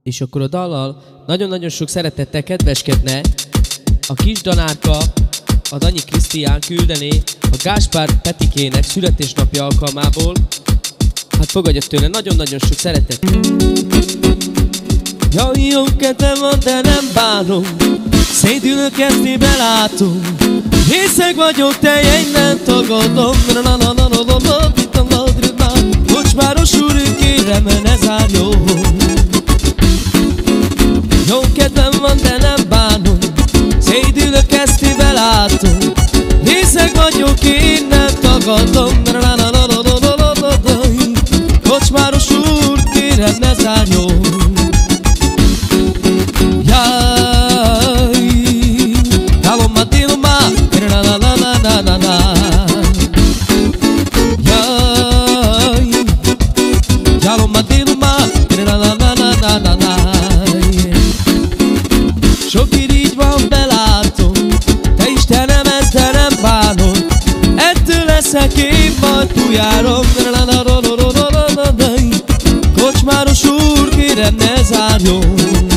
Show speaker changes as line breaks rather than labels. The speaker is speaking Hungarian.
És akkor a dallal nagyon-nagyon sok szeretettel kedveskedne a kis Danárka, a Danyi Krisztián küldené a Gáspár Petikének születésnapja alkalmából. Hát fogadja tőle nagyon-nagyon sok szeretet. Jaj, jó kedvem van, de nem bánom, szédülök, ezt belátom. Részeg vagyok, te nem tagadom. Kocsmáros úr, kérem, ne zárjon. Jó kedvem van, de nem bánom, szédülök, ezt belátom. Részeg vagyok, én nem tagadom. Kocsmáros úr, kérem, ne zárjon. Jaj, dalomma dilomma, la la la la la la la. Jaj, dalomma dilomma, la la la la la la la. Sok irigy van, belátom, te Istenem, ezt de nem bánod. Ettől leszek én majd túljárom. Kocsmáros úr, kérem, ne zárjon.